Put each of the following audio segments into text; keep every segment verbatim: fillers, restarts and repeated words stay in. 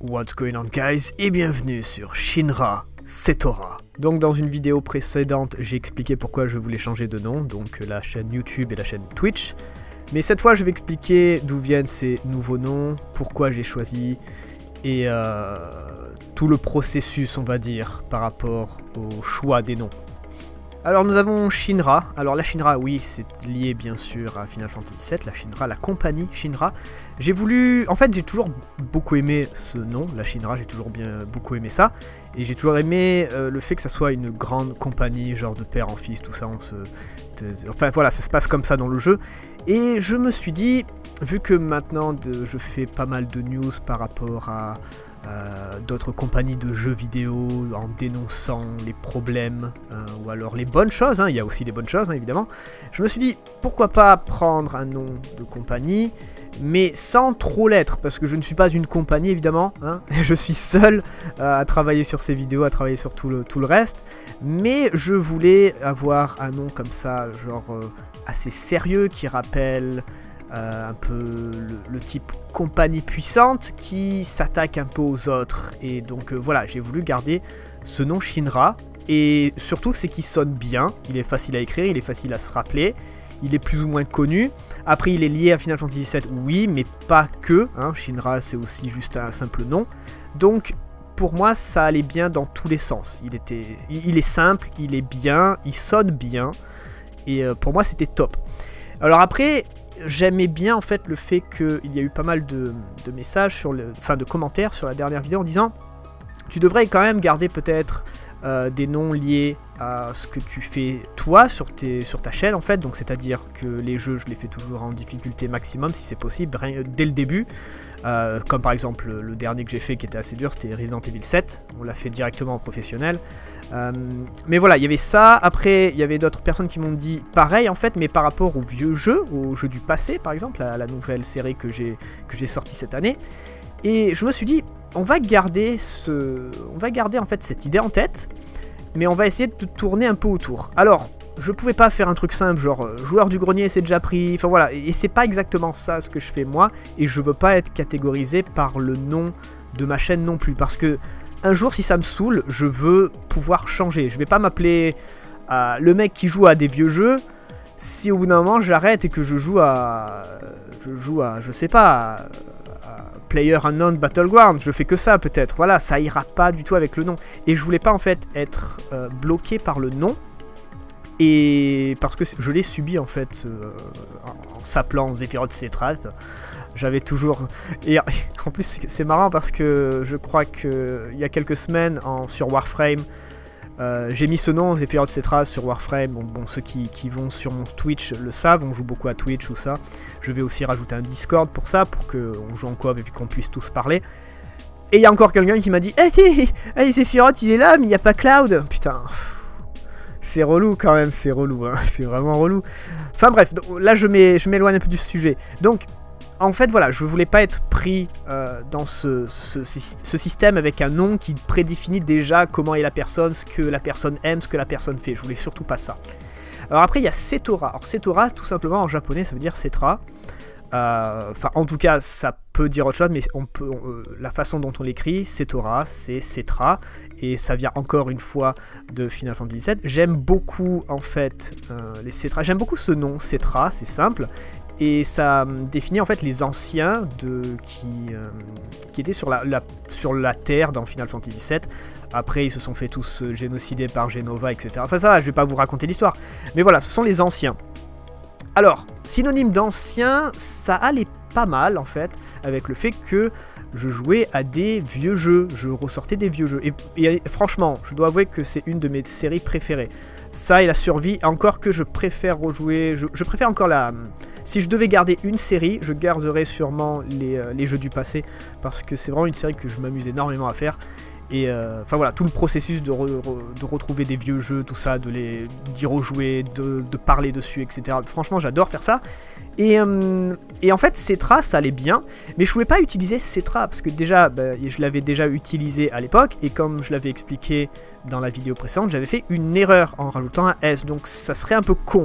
What's going on guys et bienvenue sur Shinra Setora. Donc dans une vidéo précédente j'ai expliqué pourquoi je voulais changer de nom, donc la chaîne YouTube et la chaîne Twitch. Mais cette fois je vais expliquer d'où viennent ces nouveaux noms, pourquoi j'ai choisi et euh, tout le processus on va dire par rapport au choix des noms. Alors nous avons Shinra, alors la Shinra oui c'est lié bien sûr à Final Fantasy sept, la Shinra, la compagnie Shinra. J'ai voulu, en fait j'ai toujours beaucoup aimé ce nom, la Shinra, j'ai toujours bien beaucoup aimé ça. Et j'ai toujours aimé euh, le fait que ça soit une grande compagnie, genre de père en fils, tout ça, on se... De, de, enfin voilà, ça se passe comme ça dans le jeu. Et je me suis dit, vu que maintenant de, je fais pas mal de news par rapport à... Euh, d'autres compagnies de jeux vidéo en dénonçant les problèmes euh, ou alors les bonnes choses, hein, il y a aussi des bonnes choses hein, évidemment, je me suis dit pourquoi pas prendre un nom de compagnie mais sans trop l'être parce que je ne suis pas une compagnie évidemment, hein, je suis seul euh, à travailler sur ces vidéos, à travailler sur tout le, tout le reste, mais je voulais avoir un nom comme ça genre euh, assez sérieux qui rappelle Euh, un peu le, le type compagnie puissante qui s'attaque un peu aux autres. Et donc euh, voilà, j'ai voulu garder ce nom Shinra. Et surtout, c'est qu'il sonne bien. Il est facile à écrire, il est facile à se rappeler. Il est plus ou moins connu. Après, il est lié à Final Fantasy sept, oui, mais pas que. Hein. Shinra, c'est aussi juste un simple nom. Donc, pour moi, ça allait bien dans tous les sens. Il, était, il, il est simple, il est bien, il sonne bien. Et euh, pour moi, c'était top. Alors après... J'aimais bien en fait le fait qu'il y a eu pas mal de, de messages, sur le, enfin de commentaires sur la dernière vidéo en disant tu devrais quand même garder peut-être euh, des noms liés à ce que tu fais toi sur, tes, sur ta chaîne en fait, donc c'est-à-dire que les jeux je les fais toujours en difficulté maximum si c'est possible, dès le début, euh, comme par exemple le, le dernier que j'ai fait qui était assez dur, c'était Resident Evil sept, on l'a fait directement en professionnel. Euh, mais voilà, il y avait ça. Après, il y avait d'autres personnes qui m'ont dit pareil en fait, mais par rapport aux vieux jeux, aux jeux du passé par exemple, à la nouvelle série que j'ai que j'ai sortie cette année. Et je me suis dit, on va garder ce, on va garder en fait cette idée en tête, mais on va essayer de tourner un peu autour. Alors, je pouvais pas faire un truc simple, genre euh, joueur du grenier c'est déjà pris. Enfin voilà, et c'est pas exactement ça ce que je fais moi, et je veux pas être catégorisé par le nom de ma chaîne non plus, parce que un jour, si ça me saoule, je veux pouvoir changer. Je vais pas m'appeler euh, le mec qui joue à des vieux jeux. Si au bout d'un moment, j'arrête et que je joue à... Je joue à... Je sais pas... À, à PlayerUnknown Battleground. Je fais que ça, peut-être. Voilà, ça ira pas du tout avec le nom. Et je voulais pas, en fait, être euh, bloqué par le nom. Et parce que je l'ai subi, en fait, euh, en, en s'appelant Sephiroth Cetras. J'avais toujours... Et en plus, c'est marrant parce que je crois qu'il y a quelques semaines, en, sur Warframe, euh, j'ai mis ce nom, Sephiroth Cetras, sur Warframe. Bon, bon ceux qui, qui vont sur mon Twitch le savent, on joue beaucoup à Twitch ou ça. Je vais aussi rajouter un Discord pour ça, pour qu'on joue en coop et puis qu'on puisse tous parler. Et il y a encore quelqu'un qui m'a dit « Hey, hey, Sephiroth, il est là, mais il n'y a pas Cloud !» Putain... C'est relou quand même, c'est relou, hein. C'est vraiment relou. Enfin bref, là je m'éloigne un peu du sujet. Donc... En fait, voilà, je voulais pas être pris euh, dans ce, ce, ce système avec un nom qui prédéfinit déjà comment est la personne, ce que la personne aime, ce que la personne fait. Je voulais surtout pas ça. Alors après, il y a Setora. Alors Setora, tout simplement, en japonais, ça veut dire Cetra. Enfin, euh, en tout cas, ça peut dire autre chose, mais on peut, on, euh, la façon dont on l'écrit, Setora, c'est Cetra. Et ça vient encore une fois de Final Fantasy sept. J'aime beaucoup, en fait, euh, les Cetra. J'aime beaucoup ce nom, Cetra, c'est simple. Et ça définit en fait les anciens de, qui, euh, qui étaient sur la, la, sur la Terre dans Final Fantasy sept. Après, ils se sont fait tous génocider par Genova, et cetera. Enfin ça va, je vais pas vous raconter l'histoire. Mais voilà, ce sont les anciens. Alors, synonyme d'ancien, ça allait pas mal en fait, avec le fait que je jouais à des vieux jeux. Je ressortais des vieux jeux. Et, et franchement, je dois avouer que c'est une de mes séries préférées. Ça et la survie, encore que je préfère rejouer, je, je préfère encore la... Si je devais garder une série, je garderais sûrement les, euh, les jeux du passé, parce que c'est vraiment une série que je m'amuse énormément à faire. Et euh, enfin voilà, tout le processus de, re, re, de retrouver des vieux jeux, tout ça, de les d'y rejouer, de, de parler dessus, et cetera. Franchement, j'adore faire ça. Et, euh, et en fait, Cetra, ça allait bien, mais je voulais pas utiliser Cetra, parce que déjà, bah, je l'avais déjà utilisé à l'époque, et comme je l'avais expliqué dans la vidéo précédente, j'avais fait une erreur en rajoutant un S, donc ça serait un peu con.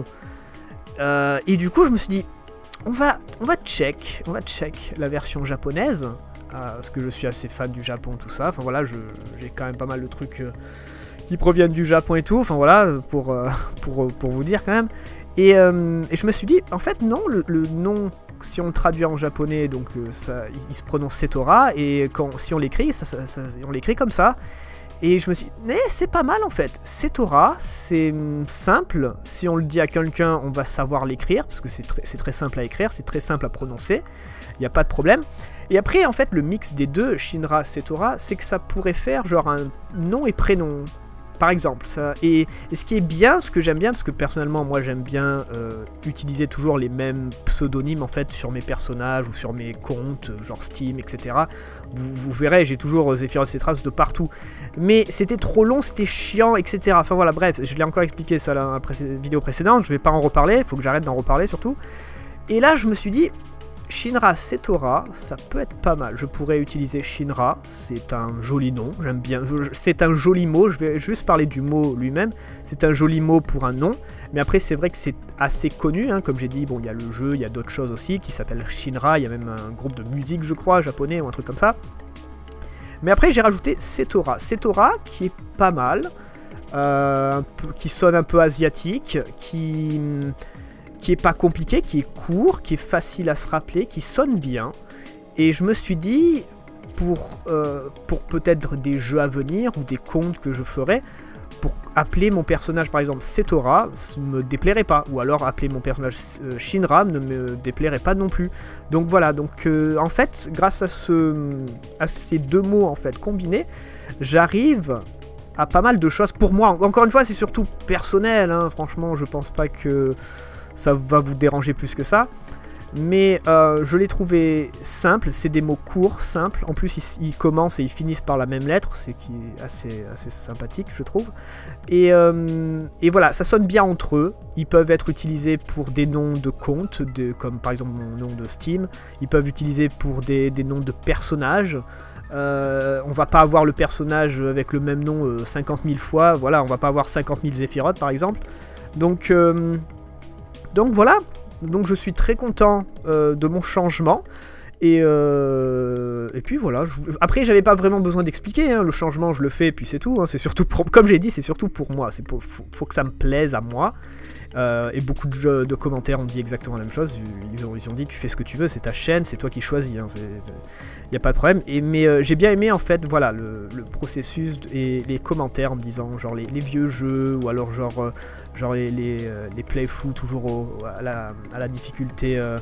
Euh, et du coup, je me suis dit, on va, on va check, on va check la version japonaise, à, parce que je suis assez fan du Japon, tout ça. Enfin voilà, j'ai quand même pas mal de trucs euh, qui proviennent du Japon et tout. Enfin voilà, pour, euh, pour, pour vous dire quand même. Et, euh, et je me suis dit, en fait non, le, le nom, si on le traduit en japonais, donc euh, ça, il, il se prononce Setora, et quand, si on l'écrit, ça, ça, ça, on l'écrit comme ça. Et je me suis dit, mais c'est pas mal en fait. Setora, c'est simple. Si on le dit à quelqu'un, on va savoir l'écrire, parce que c'est très, très simple à écrire, c'est très simple à prononcer. Il n'y a pas de problème. Et après, en fait, le mix des deux, Shinra, Setora, c'est que ça pourrait faire genre un nom et prénom. Par exemple, ça, et, et ce qui est bien, ce que j'aime bien, parce que personnellement, moi j'aime bien euh, utiliser toujours les mêmes pseudonymes en fait sur mes personnages ou sur mes comptes, genre Steam, et cetera. Vous, vous verrez, j'ai toujours euh, Sephiroth et Trace de partout. Mais c'était trop long, c'était chiant, et cetera. Enfin voilà, bref, je l'ai encore expliqué ça dans la pré vidéo précédente, je vais pas en reparler, il faut que j'arrête d'en reparler surtout. Et là, je me suis dit, Shinra Setora, ça peut être pas mal. Je pourrais utiliser Shinra, c'est un joli nom, j'aime bien. C'est un joli mot, je vais juste parler du mot lui-même. C'est un joli mot pour un nom, mais après c'est vrai que c'est assez connu, hein. Comme j'ai dit, bon, il y a le jeu, il y a d'autres choses aussi qui s'appellent Shinra, il y a même un groupe de musique, je crois, japonais ou un truc comme ça. Mais après j'ai rajouté Setora. Setora qui est pas mal, euh, un peu, qui sonne un peu asiatique, qui... qui est pas compliqué, qui est court, qui est facile à se rappeler, qui sonne bien. Et je me suis dit, pour, euh, pour peut-être des jeux à venir ou des contes que je ferai, pour appeler mon personnage par exemple Setora, ne me déplairait pas. Ou alors appeler mon personnage euh, Shinra ne me déplairait pas non plus. Donc voilà, donc euh, en fait, grâce à, ce, à ces deux mots en fait combinés, j'arrive à pas mal de choses. Pour moi, encore une fois, c'est surtout personnel, hein. Franchement, je pense pas que ça va vous déranger plus que ça. Mais euh, je l'ai trouvé simple, c'est des mots courts, simples. En plus, ils, ils commencent et ils finissent par la même lettre, c'est qui est assez, assez sympathique, je trouve. Et, euh, et voilà, ça sonne bien entre eux. Ils peuvent être utilisés pour des noms de comptes, de, comme par exemple mon nom de Steam. Ils peuvent utiliser pour des, des noms de personnages. Euh, on va pas avoir le personnage avec le même nom euh, cinquante mille fois. Voilà, on va pas avoir cinquante mille Sephiroth, par exemple. Donc... Euh, Donc voilà, donc je suis très content euh, de mon changement. Et, euh, et puis voilà, je, après j'avais pas vraiment besoin d'expliquer, hein, le changement je le fais et puis c'est tout, hein, c'est surtout pour, comme j'ai dit, c'est surtout pour moi, c'est pour, faut, faut que ça me plaise à moi. Euh, et beaucoup de, de commentaires ont dit exactement la même chose, ils ont, ils ont dit tu fais ce que tu veux, c'est ta chaîne, c'est toi qui choisis, il hein, n'y a pas de problème. Et, mais euh, j'ai bien aimé en fait voilà, le, le processus et les commentaires en me disant genre les, les vieux jeux ou alors genre, euh, genre les, les, euh, les playthroughs toujours au, à, la, à la difficulté euh,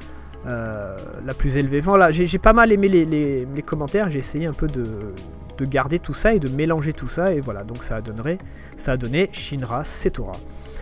euh, la plus élevée. Voilà, j'ai pas mal aimé les, les, les commentaires, j'ai essayé un peu de, de garder tout ça et de mélanger tout ça et voilà, donc ça a donné, ça a donné Shinra Setora.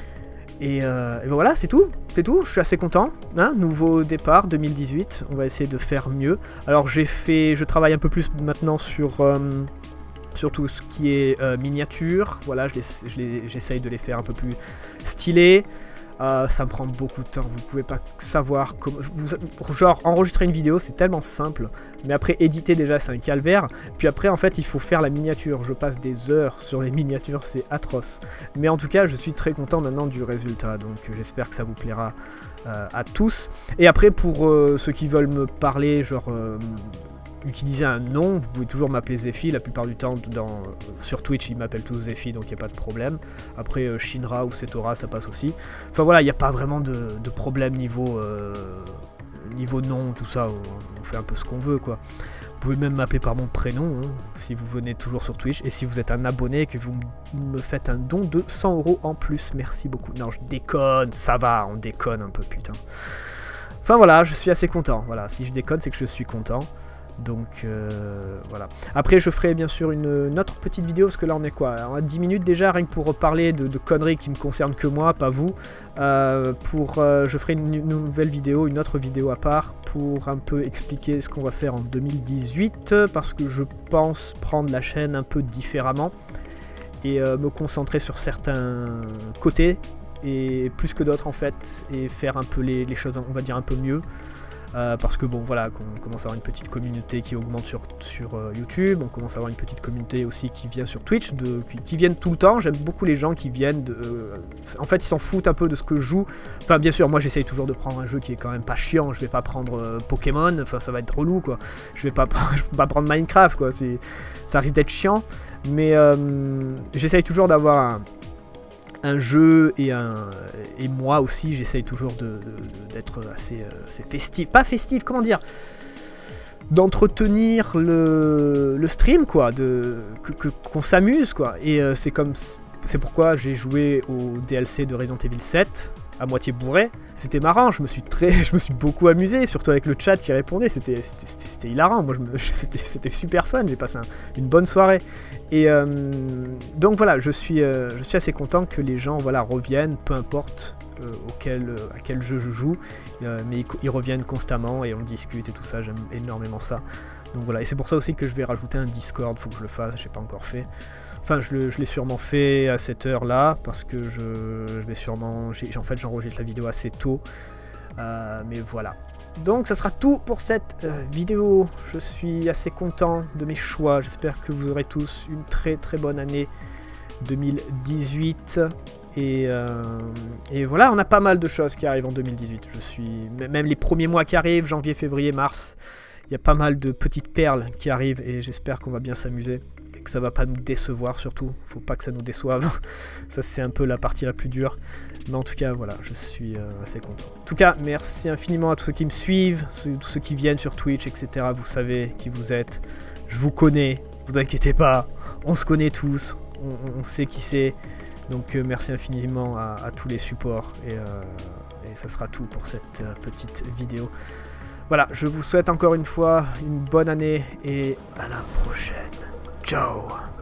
Et, euh, et ben voilà, c'est tout, c'est tout, je suis assez content, hein, nouveau départ deux mille dix-huit, on va essayer de faire mieux. Alors j'ai fait, je travaille un peu plus maintenant sur, euh, sur tout ce qui est euh, miniature, voilà, j'essaye de les faire un peu plus stylés. Euh, ça me prend beaucoup de temps, vous pouvez pas savoir comment... Vous, genre, enregistrer une vidéo, c'est tellement simple, mais après, éditer déjà, c'est un calvaire. Puis après, en fait, il faut faire la miniature. Je passe des heures sur les miniatures, c'est atroce. Mais en tout cas, je suis très content maintenant du résultat, donc j'espère que ça vous plaira euh, à tous. Et après, pour euh, ceux qui veulent me parler, genre... Euh, utiliser un nom, vous pouvez toujours m'appeler Zephy, la plupart du temps dans, sur Twitch ils m'appellent tous Zephy donc il n'y a pas de problème. Après euh, Shinra ou Setora ça passe aussi. Enfin voilà, il n'y a pas vraiment de, de problème niveau, euh, niveau nom, tout ça, on fait un peu ce qu'on veut quoi. Vous pouvez même m'appeler par mon prénom hein, si vous venez toujours sur Twitch et si vous êtes un abonné et que vous me faites un don de cent euros en plus, merci beaucoup. Non je déconne, ça va, on déconne un peu putain. Enfin voilà, je suis assez content, voilà, si je déconne c'est que je suis content. Donc euh, voilà. Après je ferai bien sûr une, une autre petite vidéo parce que là on est quoi, on a dix minutes déjà rien que pour parler de, de conneries qui me concernent que moi, pas vous. Euh, pour, euh, je ferai une, une nouvelle vidéo, une autre vidéo à part pour un peu expliquer ce qu'on va faire en deux mille dix-huit parce que je pense prendre la chaîne un peu différemment et euh, me concentrer sur certains côtés et plus que d'autres en fait et faire un peu les, les choses on va dire un peu mieux. Euh, parce que bon voilà, qu'on commence à avoir une petite communauté qui augmente sur, sur euh, YouTube, on commence à avoir une petite communauté aussi qui vient sur Twitch, de, qui, qui viennent tout le temps. J'aime beaucoup les gens qui viennent, de, euh, en fait ils s'en foutent un peu de ce que je joue. Enfin bien sûr, moi j'essaye toujours de prendre un jeu qui est quand même pas chiant, je vais pas prendre euh, Pokémon, enfin ça va être relou quoi. Je vais pas, je vais pas prendre Minecraft quoi, ça risque d'être chiant, mais euh, j'essaye toujours d'avoir un... un jeu et un et moi aussi j'essaye toujours de, de, d'être assez, euh, assez festif, pas festif, comment dire, d'entretenir le, le stream quoi, de que, que, qu'on s'amuse quoi, et euh, c'est comme c'est pourquoi j'ai joué au D L C de Resident Evil sept à moitié bourré. C'était marrant, je me suis très je me suis beaucoup amusé, surtout avec le chat qui répondait, c'était c'était hilarant, moi c'était super fun, j'ai passé un, une bonne soirée. Et euh, donc voilà, je suis euh, je suis assez content que les gens voilà reviennent, peu importe euh, auquel, euh, à quel jeu je joue, euh, mais ils, ils reviennent constamment et on discute et tout ça, j'aime énormément ça. Donc voilà, et c'est pour ça aussi que je vais rajouter un Discord, faut que je le fasse, je l'ai pas encore fait. Enfin, je l'ai sûrement fait à cette heure-là, parce que je, je vais sûrement... En fait, j'enregistre la vidéo assez tôt. Euh, mais voilà. Donc, ça sera tout pour cette euh, vidéo. Je suis assez content de mes choix. J'espère que vous aurez tous une très très bonne année deux mille dix-huit. Et, euh, et voilà, on a pas mal de choses qui arrivent en deux mille dix-huit. Je suis... Même les premiers mois qui arrivent, janvier, février, mars, il y a pas mal de petites perles qui arrivent et j'espère qu'on va bien s'amuser. Et que ça va pas nous décevoir surtout, faut pas que ça nous déçoive, ça c'est un peu la partie la plus dure, mais en tout cas voilà, je suis euh, assez content. En tout cas, merci infiniment à tous ceux qui me suivent, ceux, tous ceux qui viennent sur Twitch, et cetera. Vous savez qui vous êtes, je vous connais, vous inquiétez pas, on se connaît tous, on, on sait qui c'est, donc euh, merci infiniment à, à tous les supports, et, euh, et ça sera tout pour cette euh, petite vidéo. Voilà, je vous souhaite encore une fois une bonne année, et à la prochaine. Ciao.